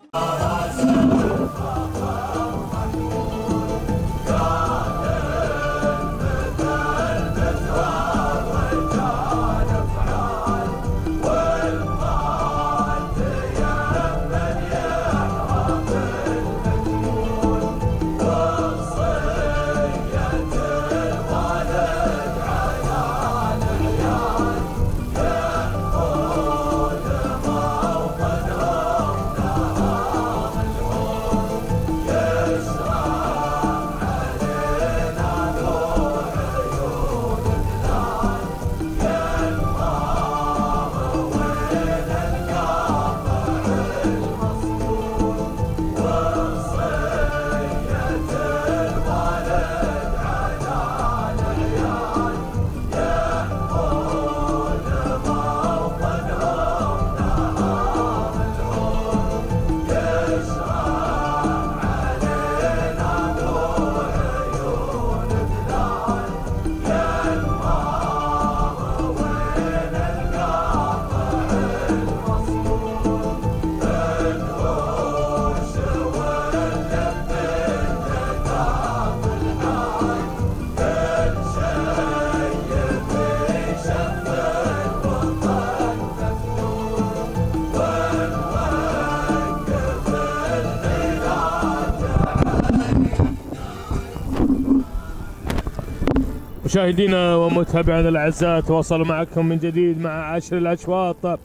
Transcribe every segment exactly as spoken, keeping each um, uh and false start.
مشاهدينا ومتابعينا الاعزاء، تواصل معكم من جديد مع عشر الاشواط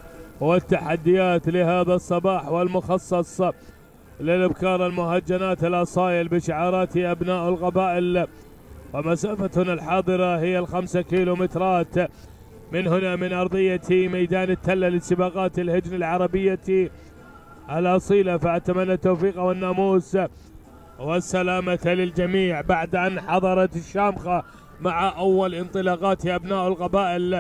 والتحديات لهذا الصباح، والمخصص للابكار المهجنات الاصايل بشعارات ابناء القبائل. ومسافتنا الحاضره هي الخمسة كيلومترات من هنا من ارضيه ميدان التله لسباقات الهجن العربيه الاصيله. فاتمنى التوفيق والناموس والسلامه للجميع بعد ان حضرت الشامخه مع أول انطلاقات أبناء القبائل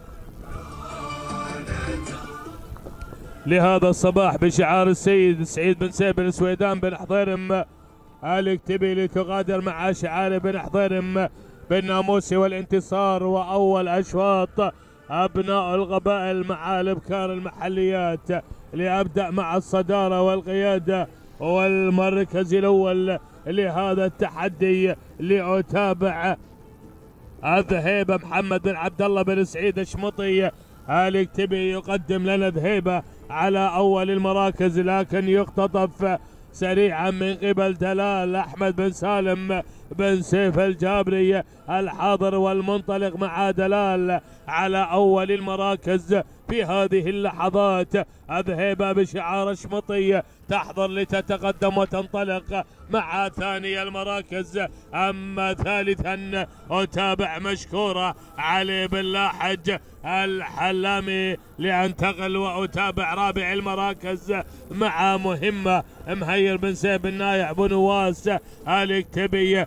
لهذا الصباح بشعار السيد سعيد بن سيف بن سويدان بن حضيرم الكتبي، لتغادر مع شعار بن حضيرم بالناموس والانتصار. وأول أشواط أبناء القبائل مع الأبكار المحليات، لأبدأ مع الصدارة والقيادة والمركز الأول لهذا التحدي. لأتابع الذهيبة محمد بن عبد الله بن سعيد الشمطي الكتبي يقدم لنا ذهيبة على أول المراكز، لكن يختطف سريعا من قبل دلال أحمد بن سالم بن سيف الجابري الحاضر والمنطلق مع دلال على أول المراكز. في هذه اللحظات الذهيبة بشعار الشمطي تحضر لتتقدم وتنطلق مع ثاني المراكز. أما ثالثا أتابع مشكورة علي بن لاحج الحلامي لأنتقل، وأتابع رابع المراكز مع مهمة مهير بن سيف بن نايع بن نواس الكتبي،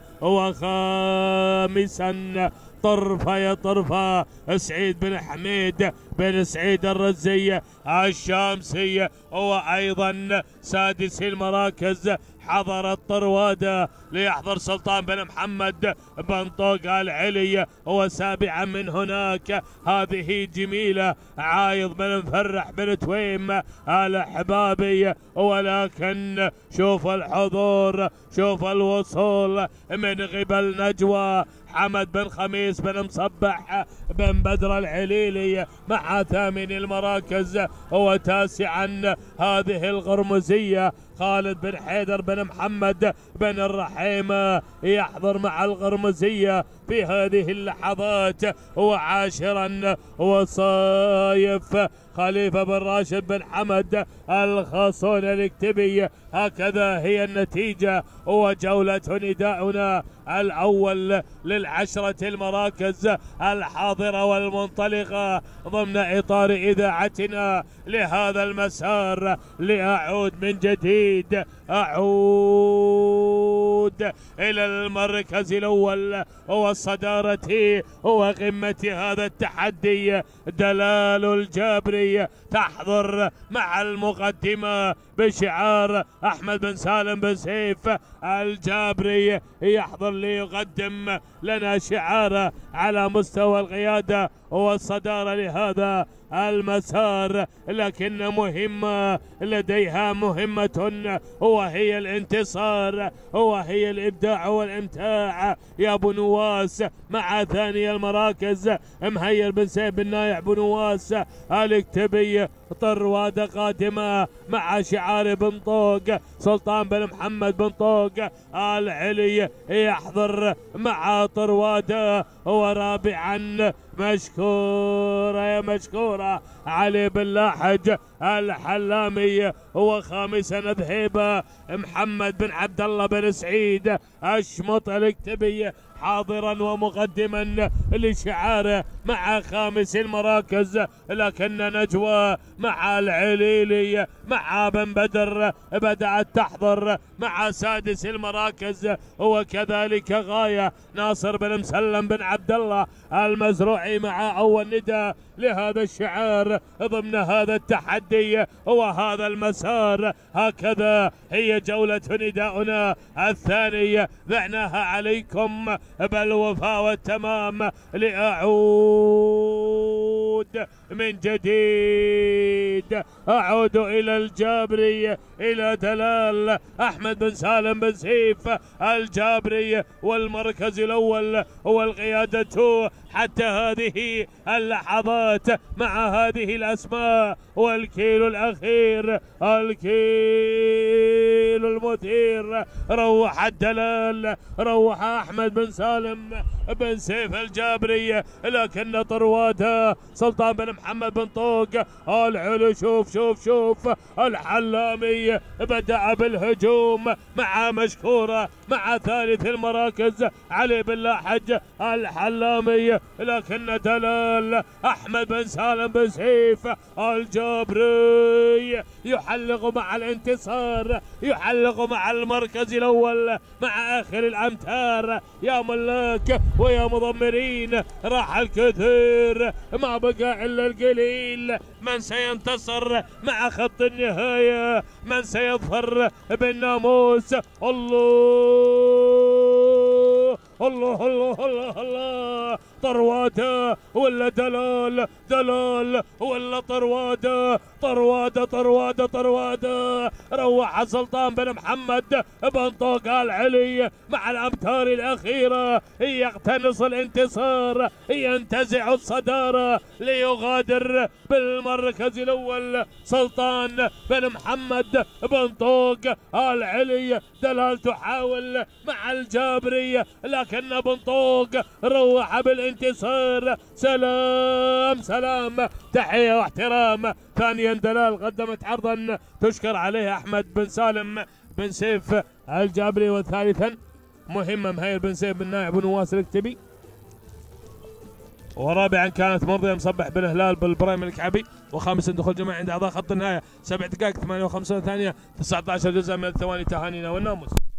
وخامسا طرفة يا طرفة سعيد بن حميد بن سعيد الرزي الشامسي، وأيضا سادس المراكز حضر الطروادة ليحضر سلطان بن محمد بن طوق العلي، وسابعا من هناك هذه جميلة عايض بن مفرح بن تويم الحبابي. ولكن شوف الحضور، شوف الوصول من قبل نجوى حمد بن خميس بن مصبح بن بدر العليلي مع ثامن المراكز. وتاسعا هذه الغرمزية خالد بن حيدر بن محمد بن الرحيمة يحضر مع الغرمزية في هذه اللحظات. وعاشرا وصايف خليفة بن راشد بن حمد الخاصون الكتبي. هكذا هي النتيجة وجولة نداؤنا الأول للعشرة المراكز الحاضرة والمنطلقة ضمن إطار إذاعتنا لهذا المسار. لأعود من جديد، أعود إلى المركز الأول والصدارة وقمة هذا التحدي. دلال الجابري تحضر مع المقدمة بشعار أحمد بن سالم بن سيف الجابري، يحضر ليقدم لنا شعاره على مستوى القيادة والصدارة لهذا المسار، لكن مهمة لديها مهمة وهي الانتصار وهي الإبداع والإمتاع يا أبو نواس. مع ثاني المراكز مهير بن سيف بن نايع بن نواس الكتبي. طروادة قادمة مع شعار بن طوق. سلطان بن محمد بن طوق العلي يحضر مع طروادة. ورابعا مشكورة يا مشكورة علي بن لاحج الحلامي. وخامسا ذهيبة محمد بن عبد الله بن سعيد اشمط الكتبي حاضرا ومقدما لشعاره مع خامس المراكز. لكن نجوى مع العليلي مع بن بدر بدأت تحضر مع سادس المراكز. وكذلك غاية ناصر بن مسلم بن عبد الله المزروعي مع أول نداء لهذا الشعار ضمن هذا التحدي وهذا المسار. هكذا هي جولة نداؤنا الثاني، ذعناها عليكم بالوفاء والتمام. لأعود من جديد، أعود إلى الجابري، إلى دلال أحمد بن سالم بن سيف الجابري، والمركز الأول والقيادة حتى هذه اللحظات مع هذه الأسماء. والكيلو الأخير، الكيلو المثير، روح الدلال، روح أحمد بن سالم بن سيف الجابري. لكن طروادة سلطان بن محمد بن طوق العلو. شوف شوف شوف الحلامي بدأ بالهجوم مع مشكورة مع ثالث المراكز علي بن لاحج الحلامي. لكن دلال أحمد بن سالم بن سيف الجابري يحلق مع الانتصار، يحلق مع المركز الأول مع آخر الأمتار. يا ملاك ويا مضمرين، راح الكثير ما بقى إلا القليل. من سينتصر مع خط النهاية؟ من سيظفر بالناموس؟ الله الله الله الله الله. طروادة ولا دلال؟ دلال ولا طروادة؟ طروادة طروادة طروادة. روح سلطان بن محمد بن طوق العلي مع الأمتار الأخيرة يقتنص الانتصار، ينتزع الصدارة ليغادر بالمركز الأول سلطان بن محمد بن طوق العلي. دلال تحاول مع الجابري لكن بن طوق روح بالانتصار. سلام سلام، تحية واحترام. ثانيا دلال قدمت عرضا تشكر عليه أحمد بن سالم بن سيف الجابري. وثالثا مهمة مهير بن سيف بن نايع بن نواس الكتبي. ورابعا كانت مرضية مصبح بن هلال بالبرايم الكعبي. وخامسا دخول جماعي عند أعضاء خط النهاية. سبع دقائق ثمانية وخمسين ثانية تسعة عشر جزء من الثواني. تهانينا والناموس.